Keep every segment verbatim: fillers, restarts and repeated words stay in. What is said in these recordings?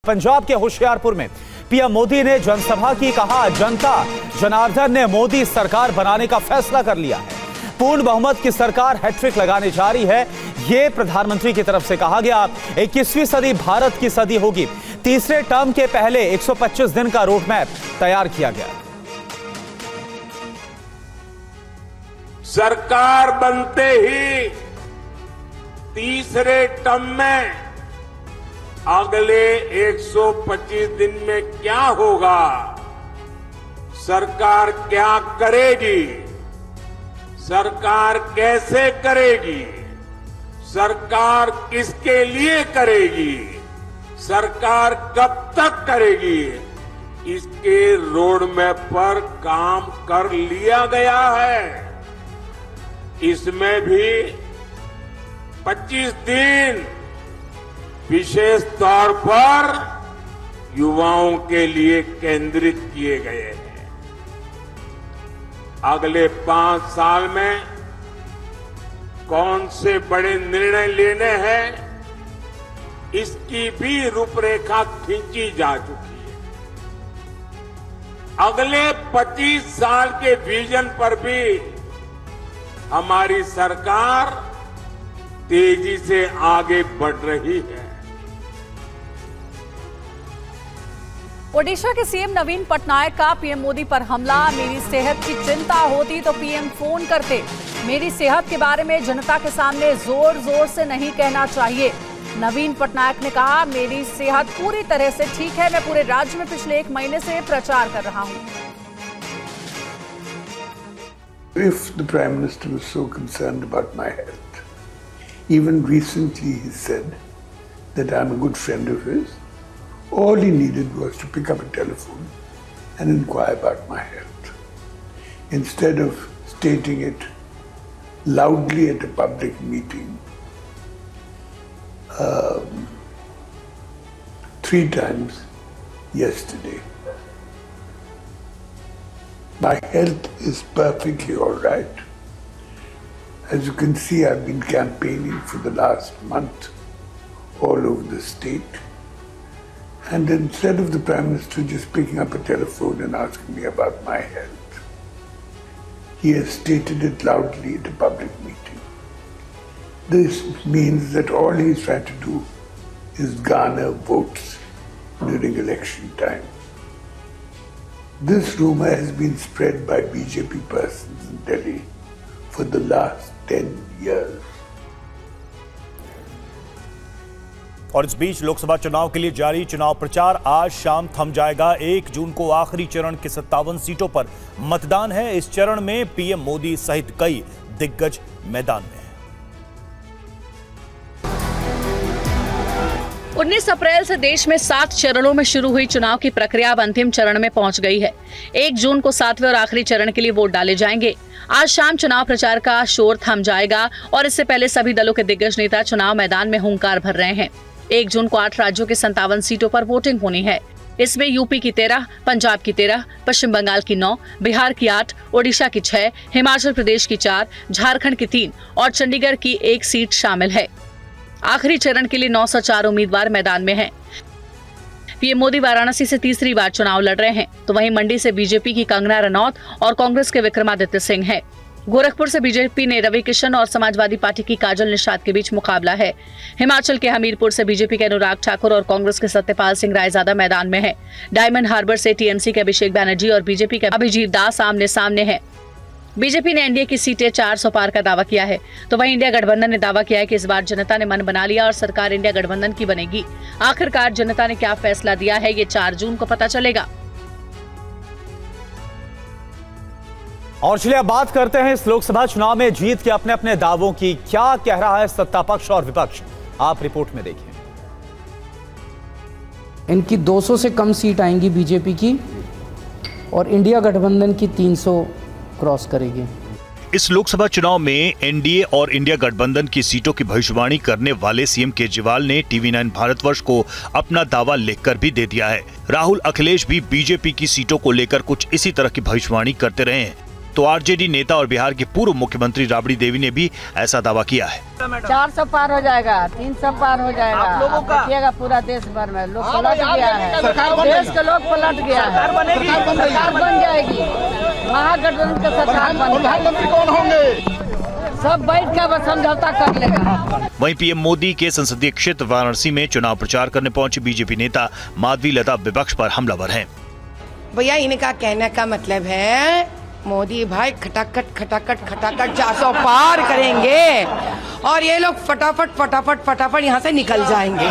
पंजाब के होशियारपुर में पीएम मोदी ने जनसभा की, कहा जनता जनार्दन ने मोदी सरकार बनाने का फैसला कर लिया है, पूर्ण बहुमत की सरकार हैट्रिक लगाने जा रही है, ये प्रधानमंत्री की तरफ से कहा गया। इक्कीसवीं सदी भारत की सदी होगी। तीसरे टर्म के पहले एक सौ पच्चीस दिन का रोड मैप तैयार किया गया। सरकार बनते ही तीसरे टर्म में अगले एक सौ पच्चीस दिन में क्या होगा, सरकार क्या करेगी, सरकार कैसे करेगी, सरकार किसके लिए करेगी, सरकार कब तक करेगी, इसके रोड मैप पर काम कर लिया गया है। इसमें भी पच्चीस दिन विशेष तौर पर युवाओं के लिए केंद्रित किए गए हैं। अगले पांच साल में कौन से बड़े निर्णय लेने हैं, इसकी भी रूपरेखा खींची जा चुकी है। अगले पच्चीस साल के विजन पर भी हमारी सरकार तेजी से आगे बढ़ रही है। ओडिशा के सीएम नवीन पटनायक का पीएम मोदी पर हमला। मेरी सेहत की चिंता होती तो पीएम फोन करते, मेरी सेहत के बारे में जनता के सामने जोर जोर से नहीं कहना चाहिए। नवीन पटनायक ने कहा, मेरी सेहत पूरी तरह से ठीक है, मैं पूरे राज्य में पिछले एक महीने से प्रचार कर रहा हूं। If the Prime Minister was so concerned about my health, even recently he said that I'm a good friend of his. All he needed was to pick up a telephone and inquire about my health. Instead of stating it loudly at a public meeting, um, three times yesterday. My health is perfectly all right. As you can see, I've been campaigning for the last month all over the state. And instead of the Prime Minister just picking up a telephone and asking me about my health, he has stated it loudly at a public meeting. This means that all he's trying to do is garner votes during election time. This rumor has been spread by B J P persons in Delhi for the last ten years. और इस बीच लोकसभा चुनाव के लिए जारी चुनाव प्रचार आज शाम थम जाएगा। एक जून को आखिरी चरण के सत्तावन सीटों पर मतदान है। इस चरण में पीएम मोदी सहित कई दिग्गज मैदान में हैं। उन्नीस अप्रैल से देश में सात चरणों में शुरू हुई चुनाव की प्रक्रिया अब अंतिम चरण में पहुंच गई है। एक जून को सातवें और आखिरी चरण के लिए वोट डाले जाएंगे। आज शाम चुनाव प्रचार का शोर थम जाएगा और इससे पहले सभी दलों के दिग्गज नेता चुनाव मैदान में हुंकार भर रहे हैं। एक जून को आठ राज्यों के संतावन सीटों पर वोटिंग होनी है। इसमें यूपी की तेरह, पंजाब की तेरह, पश्चिम बंगाल की नौ, बिहार की आठ, ओडिशा की छह, हिमाचल प्रदेश की चार, झारखंड की तीन और चंडीगढ़ की एक सीट शामिल है। आखिरी चरण के लिए नौ सौ चार उम्मीदवार मैदान में हैं। पीएम मोदी वाराणसी से तीसरी बार चुनाव लड़ रहे हैं, तो वहीं मंडी से बीजेपी की कंगना रनौत और कांग्रेस के विक्रमादित्य सिंह हैं। गोरखपुर से बीजेपी ने रवि किशन और समाजवादी पार्टी की काजल निषाद के बीच मुकाबला है। हिमाचल के हमीरपुर से बीजेपी के अनुराग ठाकुर और कांग्रेस के सत्यपाल सिंह रायजादा मैदान में हैं। डायमंड हार्बर से टीएमसी के अभिषेक बैनर्जी और बीजेपी के अभिजीत दास आमने सामने हैं। बीजेपी ने एनडीए की सीटें चार सौ पार का दावा किया है, तो वहीं इंडिया गठबंधन ने दावा किया है कि इस बार जनता ने मन बना लिया और सरकार इंडिया गठबंधन की बनेगी। आखिरकार जनता ने क्या फैसला दिया है, ये चार जून को पता चलेगा। और चलिए अब बात करते हैं इस लोकसभा चुनाव में जीत के अपने अपने दावों की। क्या कह रहा है सत्ता पक्ष और विपक्ष, आप रिपोर्ट में देखिए। इनकी दो सौ से कम सीट आएंगी बीजेपी की और इंडिया गठबंधन की तीन सौ क्रॉस करेगी। इस लोकसभा चुनाव में एनडीए और इंडिया गठबंधन की सीटों की भविष्यवाणी करने वाले सीएम केजरीवाल ने टीवी नाइन भारतवर्ष को अपना दावा लिखकर भी दे दिया है। राहुल अखिलेश भी बीजेपी की सीटों को लेकर कुछ इसी तरह की भविष्यवाणी करते रहे हैं। तो आरजेडी नेता और बिहार के पूर्व मुख्यमंत्री राबड़ी देवी ने भी ऐसा दावा किया है। चार सौ पार हो जाएगा, तीन सौ पार हो जाएगा। आप लोगों का देखिएगा पूरा देश भर में लोग पलट गया है, देश के लोग पलट गया है, सरकार बन जाएगी, महागठबंधन का सरकार प्रधानमंत्री कौन होंगे, सब बैठ कर बस समझौता कर लेगा। वहीं पीएम मोदी के संसदीय क्षेत्र वाराणसी में चुनाव प्रचार करने पहुंचे बीजेपी नेता माधवी लता विपक्ष पर हमलावर हैं। भैया इनका कहने का मतलब है मोदी भाई खटाखट खटाखट खटाखट चार सौ पार करेंगे और ये लोग फटाफट फटाफट फटाफट यहाँ से निकल जाएंगे।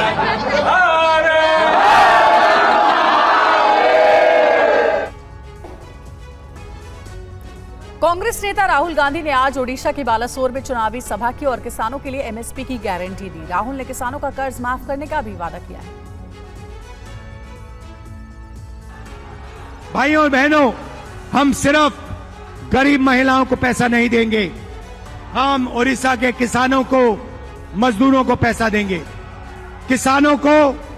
कांग्रेस नेता राहुल गांधी ने आज ओडिशा के बालासोर में चुनावी सभा की और किसानों के लिए एमएसपी की गारंटी दी। राहुल ने किसानों का कर्ज माफ करने का भी वादा किया है। भाइयों और बहनों, हम सिर्फ गरीब महिलाओं को पैसा नहीं देंगे, हम ओडिशा के किसानों को, मजदूरों को पैसा देंगे। किसानों को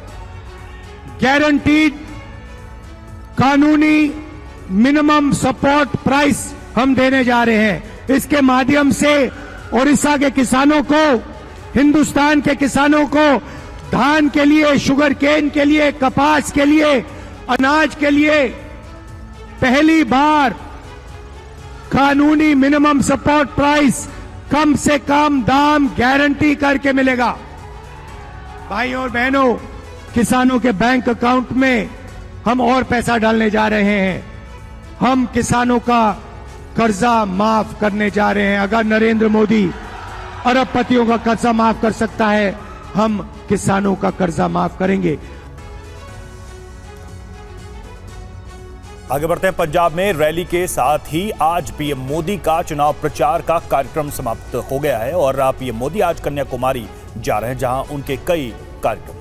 गारंटीड कानूनी मिनिमम सपोर्ट प्राइस हम देने जा रहे हैं। इसके माध्यम से ओडिशा के किसानों को, हिंदुस्तान के किसानों को धान के लिए, शुगर केन के लिए, कपास के लिए, अनाज के लिए पहली बार कानूनी मिनिमम सपोर्ट प्राइस, कम से कम दाम गारंटी करके मिलेगा। भाइयों और बहनों, किसानों के बैंक अकाउंट में हम और पैसा डालने जा रहे हैं। हम किसानों का कर्जा माफ करने जा रहे हैं। अगर नरेंद्र मोदी अरबपतियों का कर्जा माफ कर सकता है, हम किसानों का कर्जा माफ करेंगे। आगे बढ़ते हैं। पंजाब में रैली के साथ ही आज पीएम मोदी का चुनाव प्रचार का कार्यक्रम समाप्त हो गया है और पीएम मोदी आज कन्याकुमारी जा रहे हैं, जहां उनके कई कार्यक्रम।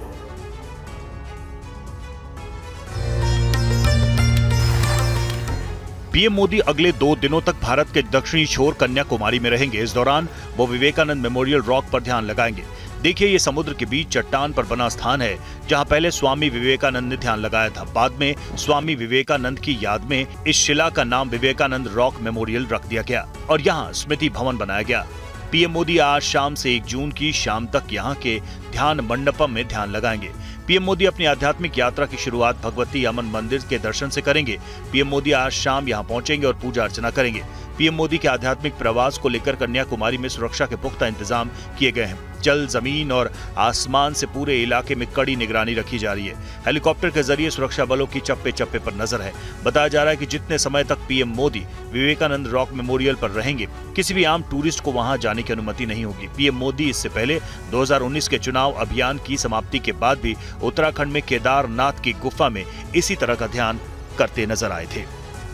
पीएम मोदी अगले दो दिनों तक भारत के दक्षिणी छोर कन्याकुमारी में रहेंगे। इस दौरान वो विवेकानंद मेमोरियल रॉक पर ध्यान लगाएंगे। देखिए, ये समुद्र के बीच चट्टान पर बना स्थान है जहां पहले स्वामी विवेकानंद ने ध्यान लगाया था। बाद में स्वामी विवेकानंद की याद में इस शिला का नाम विवेकानंद रॉक मेमोरियल रख दिया गया और यहां स्मृति भवन बनाया गया। पीएम मोदी आज शाम से एक जून की शाम तक यहां के ध्यान मंडपम में ध्यान लगाएंगे। पीएम मोदी अपनी आध्यात्मिक यात्रा की शुरुआत भगवती अमन मंदिर के दर्शन से करेंगे। पीएम मोदी आज शाम यहां पहुंचेंगे और पूजा अर्चना करेंगे। पीएम मोदी के आध्यात्मिक प्रवास को लेकर कन्याकुमारी में सुरक्षा के पुख्ता इंतजाम किए गए हैं। जल, जमीन और आसमान से पूरे इलाके में कड़ी निगरानी रखी जा रही है। हेलीकॉप्टर के जरिए सुरक्षा बलों की चप्पे चप्पे पर नजर है। बताया जा रहा है कि जितने समय तक PM Modi Vivekananda rock memorial पर रहेंगे, किसी भी आम टूरिस्ट को वहां जाने की अनुमति नहीं होगी। पीएम मोदी इससे पहले दो हज़ार उन्नीस के चुनाव अभियान की समाप्ति के बाद भी उत्तराखंड में केदारनाथ की गुफा में इसी तरह का ध्यान करते नजर आए थे।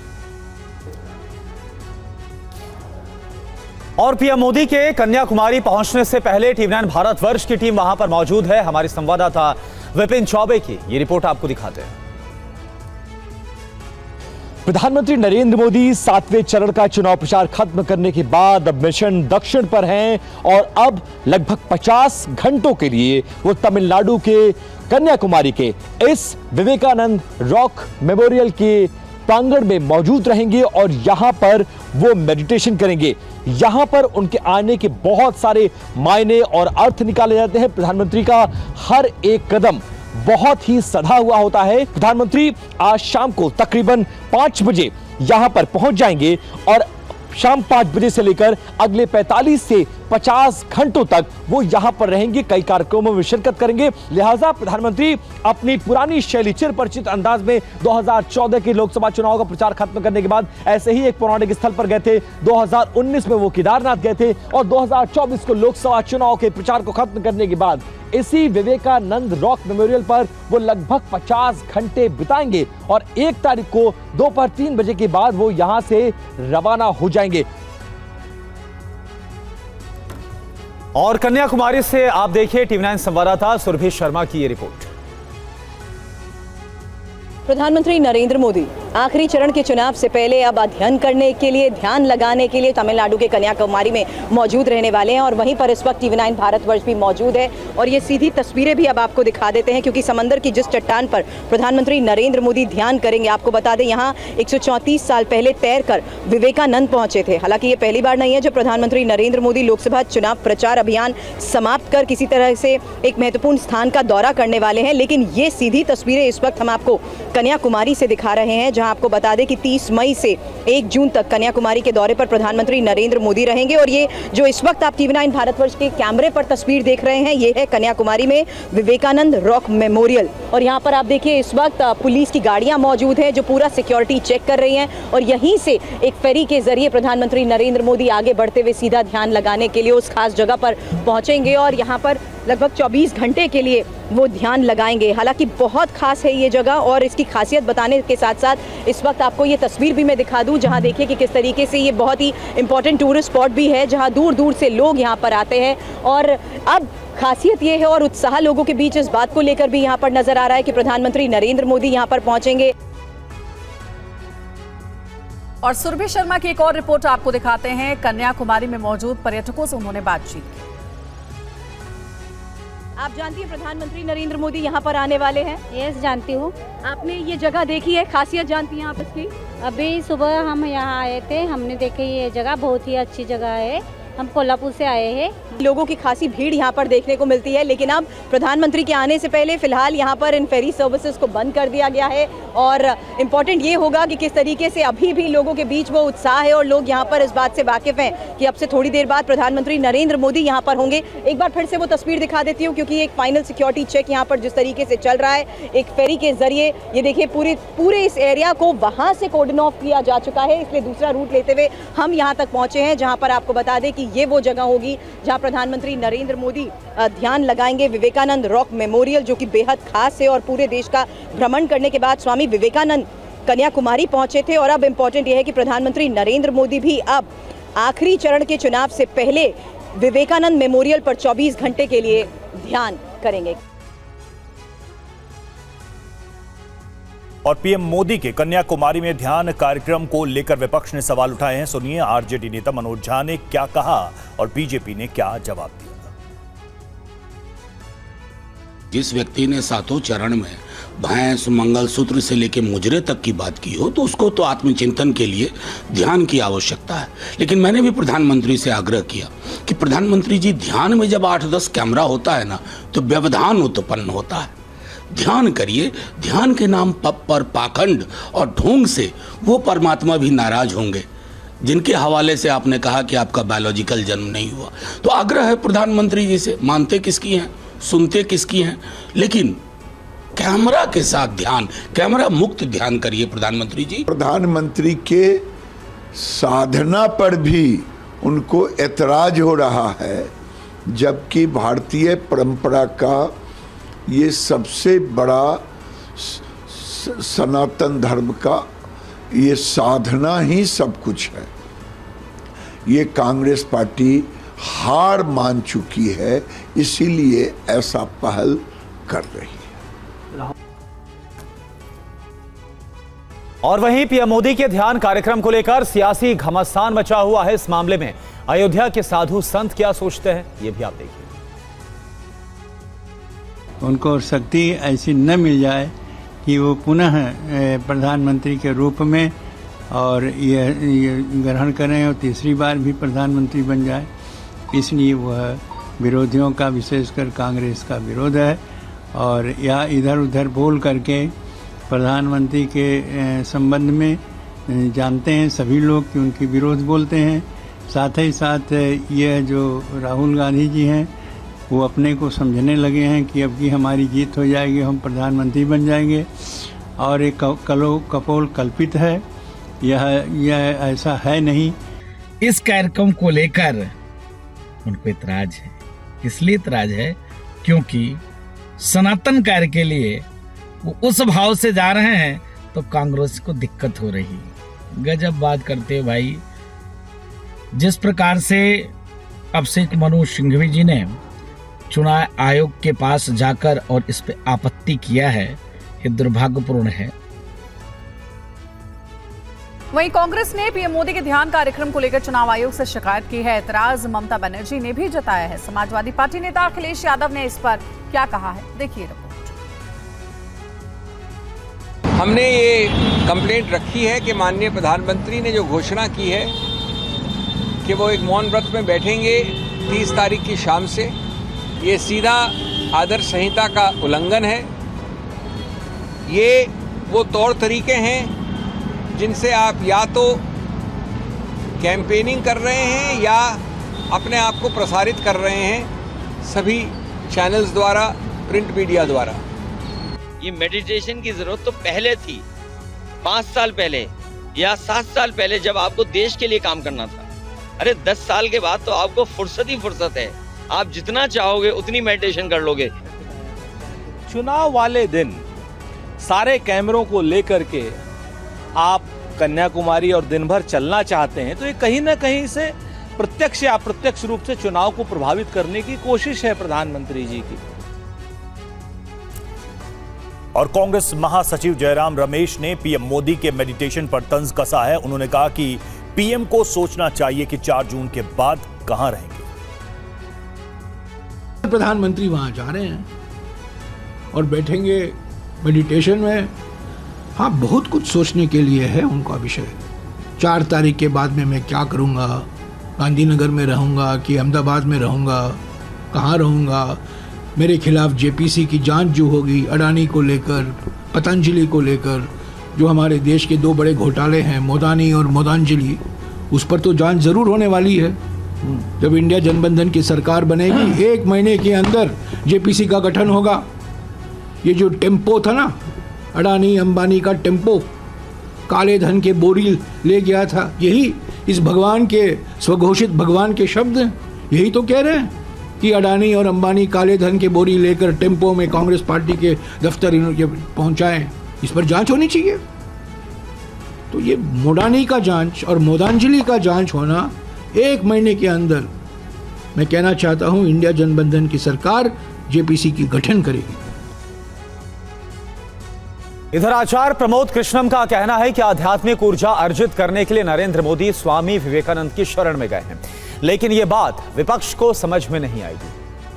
और पीएम मोदी के कन्याकुमारी पहुंचने से पहले टीवी नाइन भारतवर्ष की टीम वहां पर मौजूद है। हमारे संवाददाता विपिन चौबे की ये रिपोर्ट आपको दिखाते हैं। प्रधानमंत्री नरेंद्र मोदी सातवें चरण का चुनाव प्रचार खत्म करने के बाद अब मिशन दक्षिण पर हैं और अब लगभग पचास घंटों के लिए वो तमिलनाडु के कन्याकुमारी के इस विवेकानंद रॉक मेमोरियल के प्रांगण में मौजूद रहेंगे और यहां पर वो मेडिटेशन करेंगे। यहां पर उनके आने के बहुत सारे मायने और अर्थ निकाले जाते हैं। प्रधानमंत्री का हर एक कदम बहुत ही सधा हुआ होता है। प्रधानमंत्री आज शाम को तकरीबन पांच बजे यहां पर पहुंच जाएंगे और शाम पांच बजे से लेकर अगले पैंतालीस से पचास घंटों तक वो यहां पर रहेंगे, कई कार्यक्रमों में शिरकत करेंगे। लिहाजा प्रधानमंत्री अपनी पुरानी शैली, चिर परिचित अंदाज में दो हज़ार चौदह के लोकसभा चुनाव का प्रचार खत्म करने के बाद ऐसे ही एक पौराणिक स्थल पर गए थे। दो हज़ार उन्नीस में वो केदारनाथ गए थे और दो हज़ार चौबीस को लोकसभा चुनाव के प्रचार को खत्म करने के बाद इसी विवेकानंद रॉक मेमोरियल पर वो लगभग पचास घंटे बिताएंगे और एक तारीख को दोपहर तीन बजे के बाद वो यहां से रवाना हो जाएंगे। और कन्याकुमारी से आप देखिए टीवी नाइन संवाददाता सुरभि शर्मा की ये रिपोर्ट। प्रधानमंत्री नरेंद्र मोदी आखिरी चरण के चुनाव से पहले अब अध्ययन करने के लिए, ध्यान लगाने के लिए तमिलनाडु के कन्याकुमारी में मौजूद रहने वाले हैं। और वहीं पर इस वक्त टीवी नाइन भारतवर्ष भी मौजूद है और ये सीधी तस्वीरें भी अब आपको दिखा देते हैं, क्योंकि समंदर की जिस चट्टान पर प्रधानमंत्री नरेंद्र मोदी ध्यान करेंगे, आपको बता दें यहाँ एक सौ चौंतीस साल पहले तैरकर विवेकानंद पहुंचे थे। हालांकि ये पहली बार नहीं है जब प्रधानमंत्री नरेंद्र मोदी लोकसभा चुनाव प्रचार अभियान समाप्त कर किसी तरह से एक महत्वपूर्ण स्थान का दौरा करने वाले हैं, लेकिन ये सीधी तस्वीरें इस वक्त हम आपको कन्याकुमारी से दिखा रहे हैं, जहां आपको बता दें कि तीस मई से एक जून तक कन्याकुमारी के दौरे पर प्रधानमंत्री नरेंद्र मोदी रहेंगे। और ये जो इस वक्त आप टीवी नाइन भारतवर्ष के कैमरे पर तस्वीर देख रहे हैं, ये है कन्याकुमारी में विवेकानंद रॉक मेमोरियल। और यहाँ पर आप देखिए इस वक्त पुलिस की गाड़ियां मौजूद है जो पूरा सिक्योरिटी चेक कर रही हैं और यहीं से एक फेरी के जरिए प्रधानमंत्री नरेंद्र मोदी आगे बढ़ते हुए सीधा ध्यान लगाने के लिए उस खास जगह पर पहुंचेंगे और यहाँ पर लगभग चौबीस घंटे के लिए वो ध्यान लगाएंगे। हालांकि बहुत खास है ये जगह और इसकी खासियत बताने के साथ साथ इस वक्त आपको ये तस्वीर भी मैं दिखा दूं, जहां देखिए कि किस तरीके से ये बहुत ही इंपॉर्टेंट टूरिस्ट स्पॉट भी है, जहां दूर दूर से लोग यहाँ पर आते हैं। और अब खासियत ये है और उत्साह लोगों के बीच इस बात को लेकर भी यहाँ पर नजर आ रहा है कि प्रधानमंत्री नरेंद्र मोदी यहाँ पर पहुंचेंगे। और सुरभि शर्मा की एक और रिपोर्ट आपको दिखाते हैं। कन्याकुमारी में मौजूद पर्यटकों से उन्होंने बातचीत की। आप जानती हैं प्रधानमंत्री नरेंद्र मोदी यहाँ पर आने वाले हैं? यस, जानती हूँ। आपने ये जगह देखी है, खासियत जानती हैं आप इसकी? अभी सुबह हम यहाँ आए थे, हमने देखी ये जगह बहुत ही अच्छी जगह है। हम कोल्हापुर से आए हैं। लोगों की खासी भीड़ यहाँ पर देखने को मिलती है, लेकिन अब प्रधानमंत्री के आने से पहले फिलहाल यहाँ पर इन फेरी सर्विसेज को बंद कर दिया गया है। और इम्पॉर्टेंट ये होगा कि किस तरीके से अभी भी लोगों के बीच वो उत्साह है और लोग यहाँ पर इस बात से वाकिफ हैं कि अब से थोड़ी देर बाद प्रधानमंत्री नरेंद्र मोदी यहाँ पर होंगे। एक बार फिर से वो तस्वीर दिखा देती हूँ, क्योंकि एक फाइनल सिक्योरिटी चेक यहाँ पर जिस तरीके से चल रहा है एक फेरी के जरिए, ये देखिए पूरे पूरे इस एरिया को वहाँ से कॉर्डन ऑफ किया जा चुका है, इसलिए दूसरा रूट लेते हुए हम यहाँ तक पहुँचे हैं, जहाँ पर आपको बता दें कि ये वो जगह होगी जहां प्रधानमंत्री नरेंद्र मोदी ध्यान लगाएंगे। विवेकानंद रॉक मेमोरियल जो कि बेहद खास है और पूरे देश का भ्रमण करने के बाद स्वामी विवेकानंद कन्याकुमारी पहुंचे थे। और अब इम्पोर्टेंट यह है कि प्रधानमंत्री नरेंद्र मोदी भी अब आखिरी चरण के चुनाव से पहले विवेकानंद मेमोरियल पर चौबीस घंटे के लिए ध्यान करेंगे। और पीएम मोदी के कन्याकुमारी में ध्यान कार्यक्रम को लेकर विपक्ष ने सवाल उठाए हैं। सुनिए आरजेडी नेता मनोज झा ने क्या कहा और बीजेपी ने क्या जवाब दिया। जिस व्यक्ति ने सातों चरण में भैंस, मंगलसूत्र से लेकर मुजरे तक की बात की हो तो उसको तो आत्मचिंतन के लिए ध्यान की आवश्यकता है। लेकिन मैंने भी प्रधानमंत्री से आग्रह किया कि प्रधानमंत्री जी, ध्यान में जब आठ दस कैमरा होता है ना तो व्यवधान उत्पन्न होता है। ध्यान करिए, ध्यान के नाम पर पाखंड और ढोंग से वो परमात्मा भी नाराज होंगे जिनके हवाले से आपने कहा कि आपका बायोलॉजिकल जन्म नहीं हुआ। तो आग्रह है प्रधानमंत्री जी से, मानते किसकी हैं, सुनते किसकी हैं, लेकिन कैमरा के साथ ध्यान, कैमरा मुक्त ध्यान करिए प्रधानमंत्री जी। प्रधानमंत्री के साधना पर भी उनको ऐतराज हो रहा है, जबकि भारतीय परंपरा का ये सबसे बड़ा सनातन धर्म का ये साधना ही सब कुछ है। ये कांग्रेस पार्टी हार मान चुकी है, इसीलिए ऐसा पहल कर रही है। और वहीं पीएम मोदी के ध्यान कार्यक्रम को लेकर सियासी घमासान मचा हुआ है। इस मामले में अयोध्या के साधु संत क्या सोचते हैं, ये भी आप देखिए। उनको शक्ति ऐसी न मिल जाए कि वो पुनः प्रधानमंत्री के रूप में और ये, ये ग्रहण करें और तीसरी बार भी प्रधानमंत्री बन जाए, इसलिए वह विरोधियों का, विशेषकर कांग्रेस का विरोध है। और या इधर उधर बोल करके प्रधानमंत्री के संबंध में जानते हैं सभी लोग कि उनकी विरोध बोलते हैं। साथ ही साथ ये जो राहुल गांधी जी हैं वो अपने को समझने लगे हैं कि अब की हमारी जीत हो जाएगी, हम प्रधानमंत्री बन जाएंगे। और एक कलो कपोल कल्पित है, यह यह ऐसा है नहीं। इस कार्यक्रम को लेकर उनको इतराज है। इसलिए इतराज है क्योंकि सनातन कार्य के लिए वो उस भाव से जा रहे हैं तो कांग्रेस को दिक्कत हो रही है। गजब बात करते हैं भाई। जिस प्रकार से अभिषेक मनु सिंघवी जी ने चुनाव आयोग के पास जाकर और इस पे आपत्ति किया है, ये दुर्भाग्यपूर्ण है। वहीं कांग्रेस ने पीएम मोदी के ध्यान कार्यक्रम को लेकर चुनाव आयोग से शिकायत की है। एतराज ममता बनर्जी ने भी जताया है। समाजवादी पार्टी नेता अखिलेश यादव ने इस पर क्या कहा है, देखिए रिपोर्ट। हमने ये कंप्लेंट रखी है कि माननीय प्रधानमंत्री ने जो घोषणा की है कि वो एक मौन व्रत में बैठेंगे तीस तारीख की शाम से, ये सीधा आदर्श संहिता का उल्लंघन है। ये वो तौर तरीके हैं जिनसे आप या तो कैंपेनिंग कर रहे हैं या अपने आप को प्रसारित कर रहे हैं सभी चैनल्स द्वारा, प्रिंट मीडिया द्वारा। ये मेडिटेशन की जरूरत तो पहले थी, पाँच साल पहले या सात साल पहले जब आपको देश के लिए काम करना था। अरे दस साल के बाद तो आपको फुर्सत ही फुर्सत है, आप जितना चाहोगे उतनी मेडिटेशन कर लोगे। चुनाव वाले दिन सारे कैमरों को लेकर के आप कन्याकुमारी और दिन भर चलना चाहते हैं, तो ये कहीं ना कहीं से प्रत्यक्ष या अप्रत्यक्ष रूप से चुनाव को प्रभावित करने की कोशिश है प्रधानमंत्री जी की। और कांग्रेस महासचिव जयराम रमेश ने पीएम मोदी के मेडिटेशन पर तंज कसा है। उन्होंने कहा कि पीएम को सोचना चाहिए कि चार जून के बाद कहां रहेंगे। प्रधानमंत्री वहां जा रहे हैं और बैठेंगे मेडिटेशन में। हाँ, बहुत कुछ सोचने के लिए है उनका विषय। चार तारीख के बाद में मैं क्या करूँगा, गांधीनगर में रहूँगा कि अहमदाबाद में रहूँगा, कहाँ रहूँगा, मेरे खिलाफ जेपीसी की जांच जो होगी अडानी को लेकर, पतंजलि को लेकर, जो हमारे देश के दो बड़े घोटाले हैं मोदानी और मोदांजलि, उस पर तो जांच ज़रूर होने वाली है। जब इंडिया जनबंधन की सरकार बनेगी एक महीने के अंदर जेपीसी का गठन होगा। ये जो टेम्पो था ना, अडानी अंबानी का टेम्पो, काले धन के बोरी ले गया था, यही इस भगवान के स्वघोषित भगवान के शब्द यही तो कह रहे हैं कि अडानी और अंबानी काले धन के बोरी लेकर टेम्पो में कांग्रेस पार्टी के दफ्तर पहुंचाएं। इस पर जांच होनी चाहिए। तो ये मोडानी का जांच और मोदांजलि का जांच होना एक महीने के अंदर, मैं कहना चाहता हूं इंडिया जनबंधन की सरकार जेपीसी की गठन करेगी। इधर आचार्य प्रमोद कृष्णम का कहना है कि आध्यात्मिक ऊर्जा अर्जित करने के लिए नरेंद्र मोदी स्वामी विवेकानंद की शरण में गए हैं, लेकिन यह बात विपक्ष को समझ में नहीं आएगी।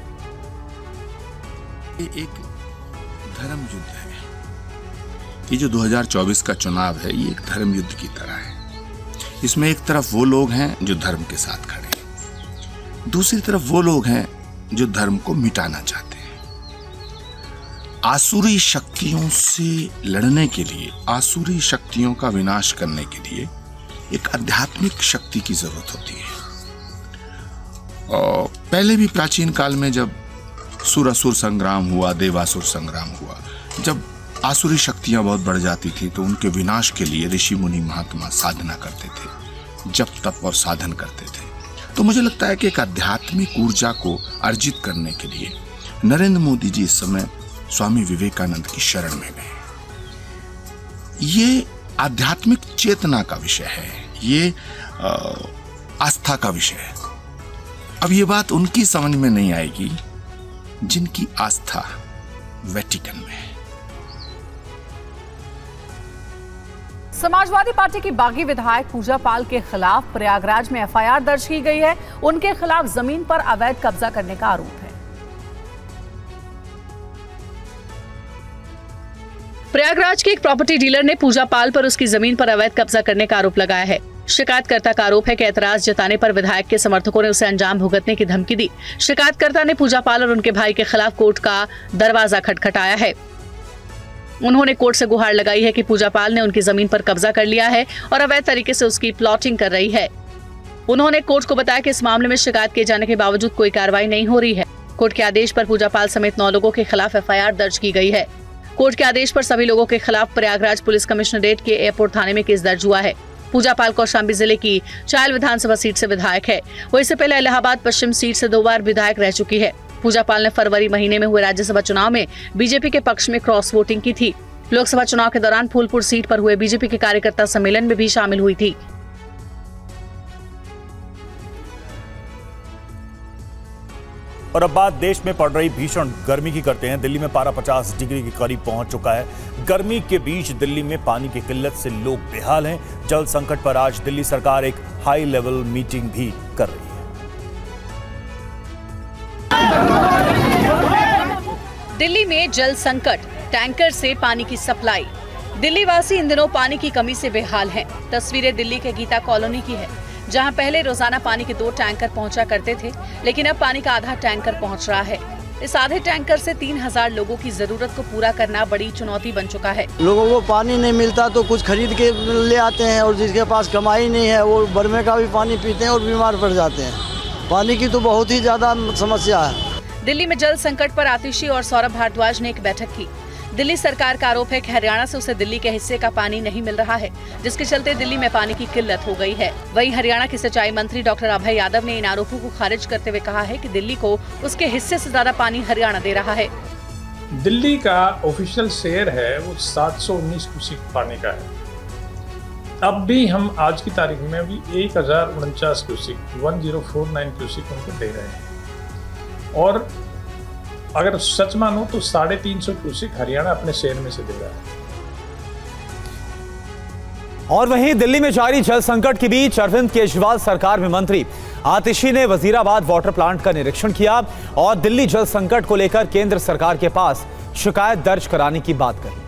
ये एक धर्म युद्ध है। ये जो दो हज़ार चौबीस का चुनाव है, ये एक धर्म युद्ध की तरह है। इसमें एक तरफ वो लोग हैं जो धर्म के साथ खड़े हैं, दूसरी तरफ वो लोग हैं जो धर्म को मिटाना चाहते हैं। आसुरी शक्तियों से लड़ने के लिए, आसुरी शक्तियों का विनाश करने के लिए एक आध्यात्मिक शक्ति की जरूरत होती है। और पहले भी प्राचीन काल में जब सुरासुर संग्राम हुआ, देवासुर संग्राम हुआ, जब आसुरी शक्तियां बहुत बढ़ जाती थी तो उनके विनाश के लिए ऋषि मुनि महात्मा साधना करते थे, जप तप और साधन करते थे। तो मुझे लगता है कि एक आध्यात्मिक ऊर्जा को अर्जित करने के लिए नरेंद्र मोदी जी इस समय स्वामी विवेकानंद की शरण में गए। ये आध्यात्मिक चेतना का विषय है, ये आ, आस्था का विषय है। अब ये बात उनकी समझ में नहीं आएगी जिनकी आस्था वेटिकन में है। समाजवादी पार्टी की बागी विधायक पूजा पाल के खिलाफ प्रयागराज में एफआईआर दर्ज की गई है। उनके खिलाफ जमीन पर अवैध कब्जा करने का आरोप है। प्रयागराज के एक प्रॉपर्टी डीलर ने पूजा पाल पर उसकी जमीन पर अवैध कब्जा करने का आरोप लगाया है। शिकायतकर्ता का आरोप है कि एतराज जताने पर विधायक के समर्थकों ने उसे अंजाम भुगतने की धमकी दी। शिकायतकर्ता ने पूजा पाल और उनके भाई के खिलाफ कोर्ट का दरवाजा खटखटाया है। उन्होंने कोर्ट से गुहार लगाई है कि पूजा पाल ने उनकी जमीन पर कब्जा कर लिया है और अवैध तरीके से उसकी प्लॉटिंग कर रही है। उन्होंने कोर्ट को बताया कि इस मामले में शिकायत किए जाने के बावजूद कोई कार्रवाई नहीं हो रही है। कोर्ट के आदेश पर पूजा पाल समेत नौ लोगों के खिलाफ एफआईआर दर्ज की गई है। कोर्ट के आदेश पर सभी लोगों के खिलाफ प्रयागराज पुलिस कमिश्नरेट के एयरपोर्ट थाने में केस दर्ज हुआ है। पूजा पाल कौशाम्बी जिले की चायल विधानसभा सीट से विधायक है। वो इससे पहले इलाहाबाद पश्चिम सीट से दो बार विधायक रह चुकी है। पूजा पाल ने फरवरी महीने में हुए राज्यसभा चुनाव में बीजेपी के पक्ष में क्रॉस वोटिंग की थी। लोकसभा चुनाव के दौरान फूलपुर सीट पर हुए बीजेपी के कार्यकर्ता सम्मेलन में भी शामिल हुई थी। और अब बात देश में पड़ रही भीषण गर्मी की करते हैं। दिल्ली में पारा पचास डिग्री के करीब पहुंच चुका है। गर्मी के बीच दिल्ली में पानी की किल्लत से लोग बेहाल हैं। जल संकट पर आज दिल्ली सरकार एक हाई लेवल मीटिंग भी कर रही है। दिल्ली में जल संकट, टैंकर से पानी की सप्लाई। दिल्ली वासी इन दिनों पानी की कमी से बेहाल हैं। तस्वीरें दिल्ली के गीता कॉलोनी की है, जहां पहले रोजाना पानी के दो टैंकर पहुंचा करते थे, लेकिन अब पानी का आधा टैंकर पहुंच रहा है। इस आधे टैंकर से तीन हजार लोगों की जरूरत को पूरा करना बड़ी चुनौती बन चुका है। लोगों को पानी नहीं मिलता तो कुछ खरीद के ले आते हैं, और जिसके पास कमाई नहीं है वो बर्मे का भी पानी पीते हैं और बीमार पड़ जाते हैं। पानी की तो बहुत ही ज्यादा समस्या है। दिल्ली में जल संकट पर आतिशी और सौरभ भारद्वाज ने एक बैठक की। दिल्ली सरकार का आरोप है कि हरियाणा से उसे दिल्ली के हिस्से का पानी नहीं मिल रहा है, जिसके चलते दिल्ली में पानी की किल्लत हो गई है। वहीं हरियाणा के सिंचाई मंत्री डॉक्टर अभय यादव ने इन आरोपों को खारिज करते हुए कहा है कि दिल्ली को उसके हिस्से से ज्यादा पानी हरियाणा दे रहा है। दिल्ली का ऑफिशियल शेयर है वो सात सौ उन्नीस क्यूसेक पानी का है। अब भी हम आज की तारीख में भी एक हजार उनचास cusec one zero four nine cusec उनको दे रहे हैं, और अगर सच मानो तो साढ़े तीन सौ क्यूसेक हरियाणा अपने शेयर में से दे रहा है। और वहीं दिल्ली में जारी जल संकट के बीच अरविंद केजरीवाल सरकार में मंत्री आतिशी ने वजीराबाद वाटर प्लांट का निरीक्षण किया और दिल्ली जल संकट को लेकर केंद्र सरकार के पास शिकायत दर्ज कराने की बात कही।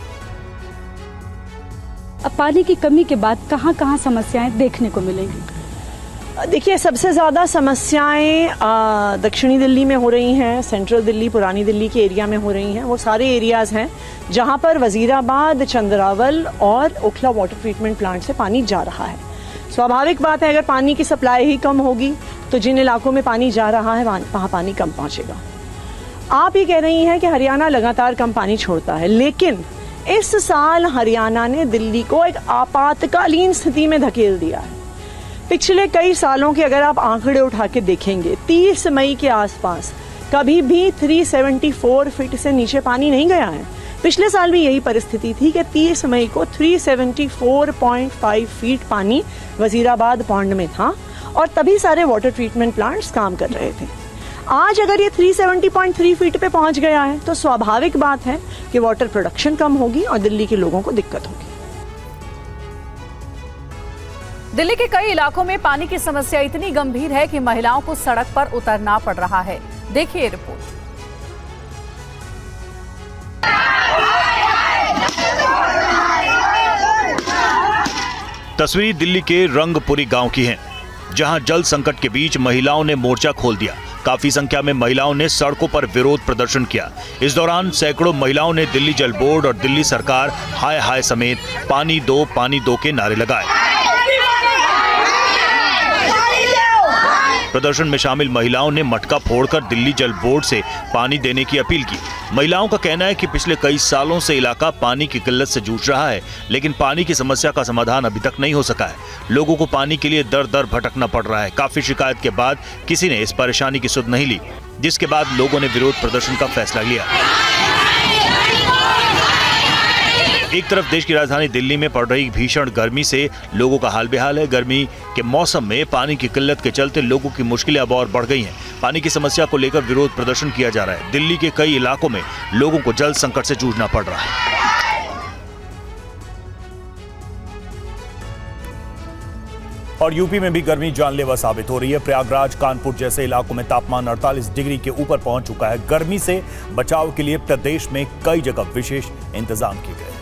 अब पानी की कमी के बाद कहां कहां समस्याएं देखने को मिलेंगी? देखिए, सबसे ज़्यादा समस्याएं दक्षिणी दिल्ली में हो रही हैं, सेंट्रल दिल्ली, पुरानी दिल्ली के एरिया में हो रही हैं। वो सारे एरियाज़ हैं जहां पर वजीराबाद, चंद्रावल और ओखला वाटर ट्रीटमेंट प्लांट से पानी जा रहा है। स्वाभाविक बात है, अगर पानी की सप्लाई ही कम होगी तो जिन इलाकों में पानी जा रहा है वहाँ पानी कम पहुँचेगा। आप ये कह रही हैं कि हरियाणा लगातार कम पानी छोड़ता है, लेकिन इस साल हरियाणा ने दिल्ली को एक आपातकालीन स्थिति में धकेल दिया है। पिछले कई सालों के अगर आप आंकड़े उठा के देखेंगे, तीस मई के आसपास कभी भी तीन सौ चौहत्तर फीट से नीचे पानी नहीं गया है। पिछले साल भी यही परिस्थिति थी कि तीस मई को तीन सौ चौहत्तर पॉइंट पाँच फीट पानी वजीराबाद पौंड में था, और तभी सारे वाटर ट्रीटमेंट प्लांट्स काम कर रहे थे। आज अगर ये तीन सौ सत्तर पॉइंट तीन फीट पे पहुंच गया है तो स्वाभाविक बात है कि वाटर प्रोडक्शन कम होगी और दिल्ली के लोगों को दिक्कत होगी। दिल्ली के कई इलाकों में पानी की समस्या इतनी गंभीर है कि महिलाओं को सड़क पर उतरना पड़ रहा है। देखिए रिपोर्ट। तस्वीर दिल्ली के रंगपुरी गांव की है, जहां जल संकट के बीच महिलाओं ने मोर्चा खोल दिया। काफी संख्या में महिलाओं ने सड़कों पर विरोध प्रदर्शन किया। इस दौरान सैकड़ों महिलाओं ने दिल्ली जल बोर्ड और दिल्ली सरकार हाय हाय समेत पानी दो पानी दो के नारे लगाए। प्रदर्शन में शामिल महिलाओं ने मटका फोड़कर दिल्ली जल बोर्ड से पानी देने की अपील की। महिलाओं का कहना है कि पिछले कई सालों से इलाका पानी की किल्लत से जूझ रहा है, लेकिन पानी की समस्या का समाधान अभी तक नहीं हो सका है। लोगों को पानी के लिए दर दर भटकना पड़ रहा है। काफी शिकायत के बाद किसी ने इस परेशानी की सुध नहीं ली, जिसके बाद लोगों ने विरोध प्रदर्शन का फैसला लिया। एक तरफ देश की राजधानी दिल्ली में पड़ रही भीषण गर्मी से लोगों का हाल बेहाल है। गर्मी के मौसम में पानी की किल्लत के चलते लोगों की मुश्किलें अब और बढ़ गई हैं। पानी की समस्या को लेकर विरोध प्रदर्शन किया जा रहा है। दिल्ली के कई इलाकों में लोगों को जल संकट से जूझना पड़ रहा है। और यूपी में भी गर्मी जानलेवा साबित हो रही है। प्रयागराज, कानपुर जैसे इलाकों में तापमान अड़तालीस डिग्री के ऊपर पहुंच चुका है। गर्मी से बचाव के लिए प्रदेश में कई जगह विशेष इंतजाम किए गए।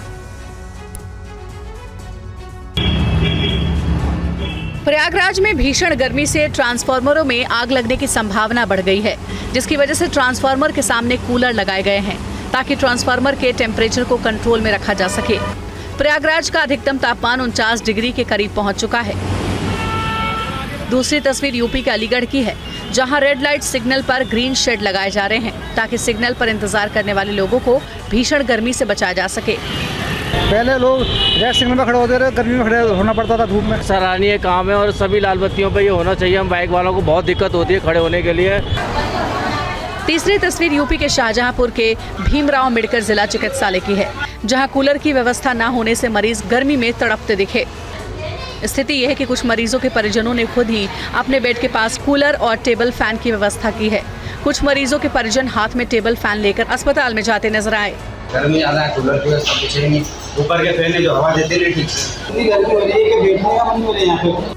प्रयागराज में भीषण गर्मी से ट्रांसफार्मरों में आग लगने की संभावना बढ़ गई है, जिसकी वजह से ट्रांसफार्मर के सामने कूलर लगाए गए हैं ताकि ट्रांसफार्मर के टेम्परेचर को कंट्रोल में रखा जा सके। प्रयागराज का अधिकतम तापमान उनचास डिग्री के करीब पहुंच चुका है। दूसरी तस्वीर यूपी के अलीगढ़ की है, जहां रेड लाइट सिग्नल पर ग्रीन शेड लगाए जा रहे हैं ताकि सिग्नल पर इंतजार करने वाले लोगों को भीषण गर्मी से बचाया जा सके। पहले लोग रेड सिग्नल में खड़े होते रहे, गर्मी में खड़े होना पड़ता था धूप में। सराहनीय काम है और सभी लाल बत्तियों पर ये होना चाहिए। हम बाइक वालों को बहुत दिक्कत होती है खड़े होने के लिए। तीसरी तस्वीर यूपी के शाहजहांपुर के भीमराव अंबेडकर जिला चिकित्सालय की है, जहां कूलर की व्यवस्था न होने से मरीज गर्मी में तड़पते दिखे। स्थिति यह है कि कुछ मरीजों के परिजनों ने खुद ही अपने बेड के पास कूलर और टेबल फैन की व्यवस्था की है। कुछ मरीजों के परिजन हाथ में टेबल फैन लेकर अस्पताल में जाते नजर आए। गर्मी ज्यादा है, कूलर जो है सब कुछ है नहीं, ऊपर के फैन जो हवा देते नहीं ठीक से, गर्मी हो रही है कि बैठने का मन हो रहा है यहाँ पे।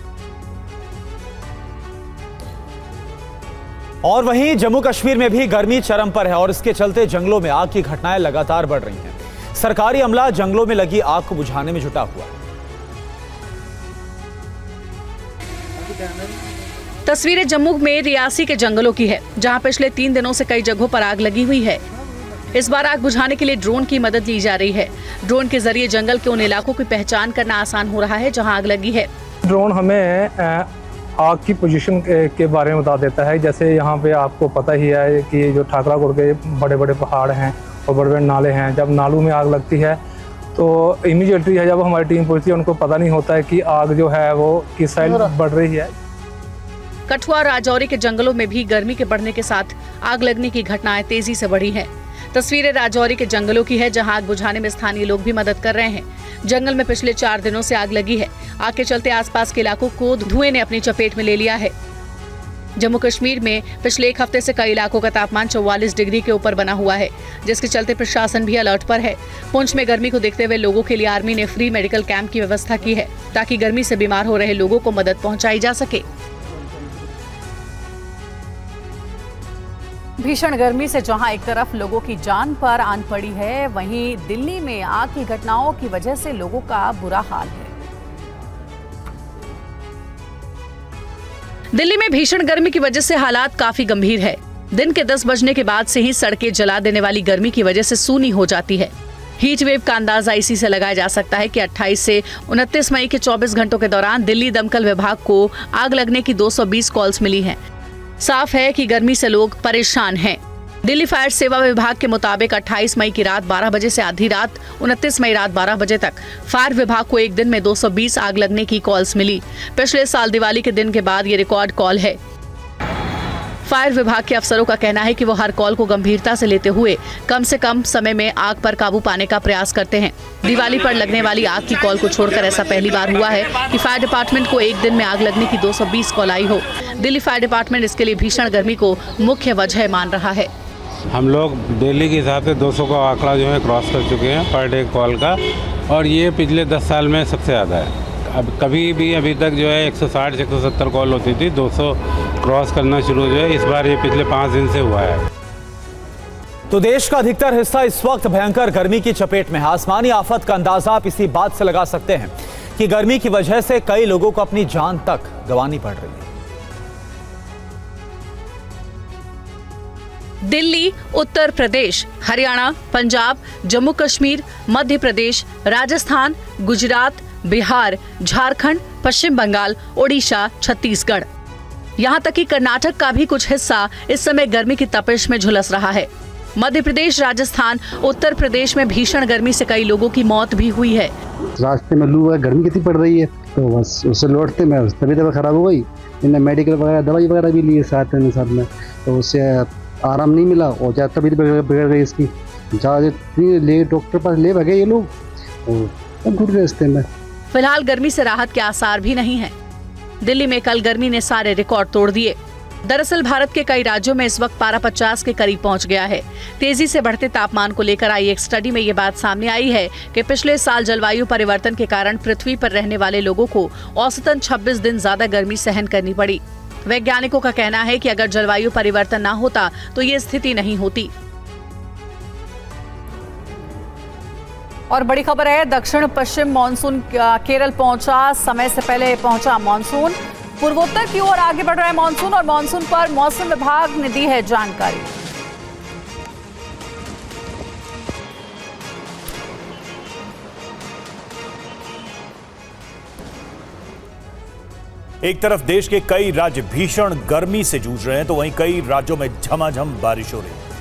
और वहीं जम्मू कश्मीर में भी गर्मी चरम पर है और इसके चलते जंगलों में आग की घटनाएं लगातार बढ़ रही हैं। सरकारी अमला जंगलों में लगी आग को बुझाने में जुटा हुआ है। तस्वीरें जम्मू में रियासी के जंगलों की है, जहां पिछले तीन दिनों से कई जगहों पर आग लगी हुई है। इस बार आग बुझाने के लिए ड्रोन की मदद ली जा रही है। ड्रोन के जरिए जंगल के उन इलाकों की पहचान करना आसान हो रहा है जहां आग लगी है। ड्रोन हमें आग की पोजीशन के बारे में बता देता है। जैसे यहाँ पे आपको पता ही है कि जो ठाकरागढ़ के बड़े बड़े पहाड़ हैं और बड़े बड़े नाले हैं, जब नालों में आग लगती है तो इमीडिएटली है जब हमारी टीम पहुंचती है उनको पता नहीं होता है कि आग जो है वो किस साइड बढ़ रही है। कठुआ और राजौरी के जंगलों में भी गर्मी के बढ़ने के साथ आग लगने की घटनाएं तेजी से बढ़ी हैं। तस्वीरें राजौरी के जंगलों की है, जहां आग बुझाने में स्थानीय लोग भी मदद कर रहे हैं। जंगल में पिछले चार दिनों से आग लगी है। आग के चलते आसपास के इलाकों को धुएं ने अपनी चपेट में ले लिया है। जम्मू कश्मीर में पिछले एक हफ्ते से कई इलाकों का तापमान चौवालीस डिग्री के ऊपर बना हुआ है, जिसके चलते प्रशासन भी अलर्ट पर है। पुंछ में गर्मी को देखते हुए लोगों के लिए आर्मी ने फ्री मेडिकल कैंप की व्यवस्था की है, ताकि गर्मी से बीमार हो रहे लोगों को मदद पहुंचाई जा सके। भीषण गर्मी से जहां एक तरफ लोगों की जान पर आन पड़ी है, वहीं दिल्ली में आग की घटनाओं की वजह से लोगों का बुरा हाल है। दिल्ली में भीषण गर्मी की वजह से हालात काफी गंभीर है। दिन के दस बजने के बाद से ही सड़कें जला देने वाली गर्मी की वजह से सूनी हो जाती है। हीट वेव का अंदाजा इसी से लगाया जा सकता है कि अट्ठाईस से उनतीस मई के चौबीस घंटों के दौरान दिल्ली दमकल विभाग को आग लगने की दो सौ बीस कॉल्स मिली हैं। साफ है कि गर्मी से लोग परेशान हैं। दिल्ली फायर सेवा विभाग के मुताबिक अट्ठाईस मई की रात बारह बजे से आधी रात उनतीस मई रात बारह बजे तक फायर विभाग को एक दिन में दो सौ बीस आग लगने की कॉल्स मिली। पिछले साल दिवाली के दिन के बाद ये रिकॉर्ड कॉल है। फायर विभाग के अफसरों का कहना है कि वो हर कॉल को गंभीरता से लेते हुए कम से कम समय में आग पर काबू पाने का प्रयास करते हैं। दिवाली पर लगने वाली आग की कॉल को छोड़कर ऐसा पहली बार हुआ है कि फायर डिपार्टमेंट को एक दिन में आग लगने की दो सौ बीस कॉल आई हो। दिल्ली फायर डिपार्टमेंट इसके लिए भीषण गर्मी को मुख्य वजह मान रहा है। हम लोग दिल्ली के हिसाब से दो सौ का आंकड़ा जो है क्रॉस कर चुके हैं पर डे कॉल का, और ये पिछले दस साल में सबसे ज़्यादा है। अब कभी भी अभी तक जो है एक सौ साठ से एक सौ सत्तर कॉल होती थी, दो सौ क्रॉस करना शुरू जो है इस बार ये पिछले पाँच दिन से हुआ है। तो देश का अधिकतर हिस्सा इस वक्त भयंकर गर्मी की चपेट में है। आसमानी आफत का अंदाजा आप इसी बात से लगा सकते हैं कि गर्मी की वजह से कई लोगों को अपनी जान तक गंवानी पड़ रही है। दिल्ली, उत्तर प्रदेश, हरियाणा, पंजाब, जम्मू कश्मीर, मध्य प्रदेश, राजस्थान, गुजरात, बिहार, झारखंड, पश्चिम बंगाल, ओडिशा, छत्तीसगढ़, यहाँ तक कि कर्नाटक का भी कुछ हिस्सा इस समय गर्मी की तपिश में झुलस रहा है। मध्य प्रदेश, राजस्थान, उत्तर प्रदेश में भीषण गर्मी से कई लोगों की मौत भी हुई है। रास्ते में लू है, गर्मी कितनी पड़ रही है, तो बस उससे लौटते में तबीयत तबीयत खराब हो गई। इन्हें मेडिकल वगैरह दवाई वगैरह भी लिए साथ में साथ में, तो उससे आराम नहीं मिला और ज़्यादा तबीयत बिगड़ गई इसकी। ज़्यादा ले डॉक्टर पास ले भागे ये लोग और टूट गए रास्ते में। फिलहाल गर्मी से राहत के आसार भी नहीं है। दिल्ली में कल गर्मी ने सारे रिकॉर्ड तोड़ दिए। दरअसल भारत के कई राज्यों में इस वक्त पारा पचास के करीब पहुंच गया है। तेजी से बढ़ते तापमान को लेकर आई एक स्टडी में ये बात सामने आई है कि पिछले साल जलवायु परिवर्तन के कारण पृथ्वी पर रहने वाले लोगों को औसतन छब्बीस दिन ज्यादा गर्मी सहन करनी पड़ी। वैज्ञानिकों का कहना है कि अगर जलवायु परिवर्तन न होता तो ये स्थिति नहीं होती। और बड़ी खबर है, दक्षिण पश्चिम मानसून केरल पहुंचा। समय से पहले पहुंचा मानसून। पूर्वोत्तर की ओर आगे बढ़ रहा है मानसून और मानसून पर मौसम विभाग ने दी है जानकारी। एक तरफ देश के कई राज्य भीषण गर्मी से जूझ रहे हैं, तो वहीं कई राज्यों में झमाझम बारिश हो रही है।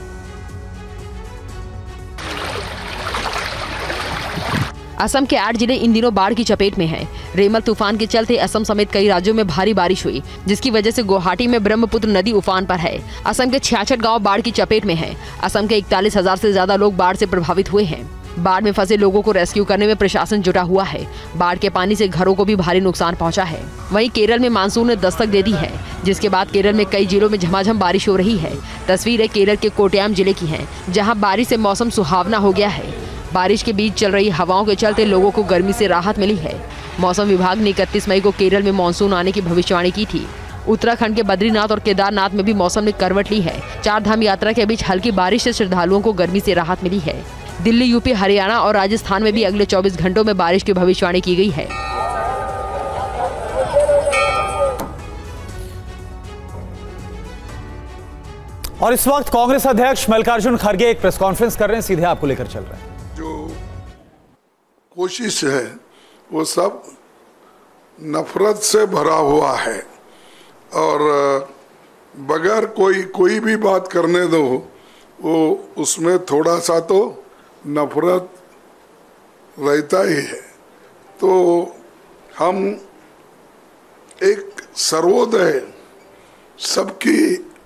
असम के आठ जिले इन दिनों बाढ़ की चपेट में हैं। रेमल तूफान के चलते असम समेत कई राज्यों में भारी बारिश हुई, जिसकी वजह से गुवाहाटी में ब्रह्मपुत्र नदी उफान पर है। असम के छियासठ गांव बाढ़ की चपेट में हैं। असम के इकतालीस हजार से ज्यादा लोग बाढ़ से प्रभावित हुए हैं। बाढ़ में फंसे लोगों को रेस्क्यू करने में प्रशासन जुटा हुआ है। बाढ़ के पानी से घरों को भी भारी नुकसान पहुंचा है। वहीं केरल में मानसून ने दस्तक दे दी है, जिसके बाद केरल में कई जिलों में झमाझम बारिश हो रही है। तस्वीरें केरल के कोट्टयम जिले की हैं, जहां बारिश से मौसम सुहावना हो गया है। बारिश के बीच चल रही हवाओं के चलते लोगों को गर्मी से राहत मिली है। मौसम विभाग ने इकतीस मई को केरल में मानसून आने की भविष्यवाणी की थी। उत्तराखंड के बद्रीनाथ और केदारनाथ में भी मौसम ने करवट ली है। चार धाम यात्रा के बीच हल्की बारिश से श्रद्धालुओं को गर्मी से राहत मिली है। दिल्ली, यूपी, हरियाणा और राजस्थान में भी अगले चौबीस घंटों में बारिश की भविष्यवाणी की गई है। और इस वक्त कांग्रेस अध्यक्ष मल्लिकार्जुन खड़गे एक प्रेस कॉन्फ्रेंस कर रहे हैं, सीधे आपको लेकर चल रहे हैं। जो कोशिश है वो सब नफरत से भरा हुआ है और बगैर कोई कोई भी बात करने दो वो उसमें थोड़ा सा तो नफरत रहता ही है। तो हम एक सर्वोदय, सबकी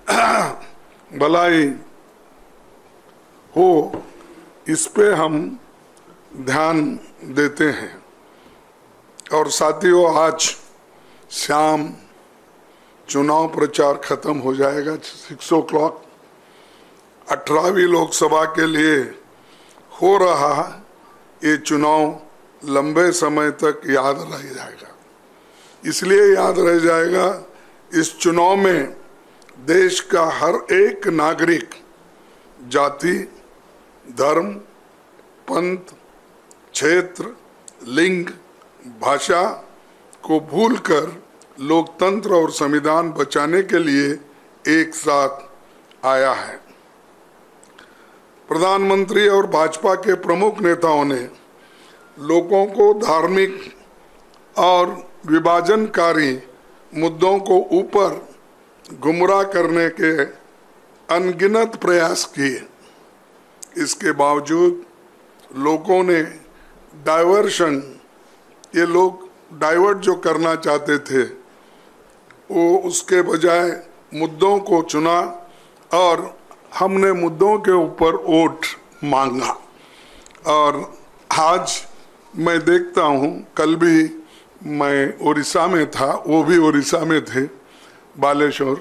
भलाई हो, इस पे हम ध्यान देते हैं। और साथियों, आज शाम चुनाव प्रचार खत्म हो जाएगा सिक्स ओ क्लॉक। अठारहवीं लोकसभा के लिए हो रहा ये चुनाव लंबे समय तक याद रह जाएगा। इसलिए याद रह जाएगा, इस चुनाव में देश का हर एक नागरिक जाति, धर्म, पंथ, क्षेत्र, लिंग, भाषा को भूलकर लोकतंत्र और संविधान बचाने के लिए एक साथ आया है। प्रधानमंत्री और भाजपा के प्रमुख नेताओं ने लोगों को धार्मिक और विभाजनकारी मुद्दों को ऊपर गुमराह करने के अनगिनत प्रयास किए। इसके बावजूद लोगों ने डाइवर्शन, ये लोग डाइवर्ट जो करना चाहते थे, वो उसके बजाय मुद्दों को चुना और हमने मुद्दों के ऊपर वोट मांगा। और आज मैं देखता हूँ, कल भी मैं उड़ीसा में था, वो भी उड़ीसा में थे, बालेश्वर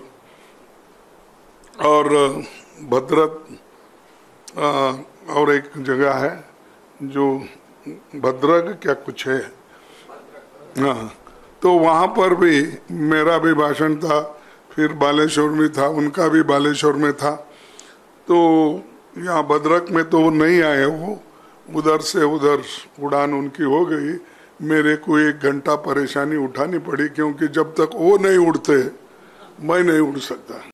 और भद्रक और एक जगह है जो भद्रक क्या कुछ है, हाँ, तो वहाँ पर भी मेरा भी भाषण था, फिर बालेश्वर में था, उनका भी बालेश्वर में था। तो यहाँ भद्रक में तो वो नहीं आए, वो उधर से उधर उड़ान उनकी हो गई। मेरे को एक घंटा परेशानी उठानी पड़ी, क्योंकि जब तक वो नहीं उड़ते मैं नहीं उड़ सकता।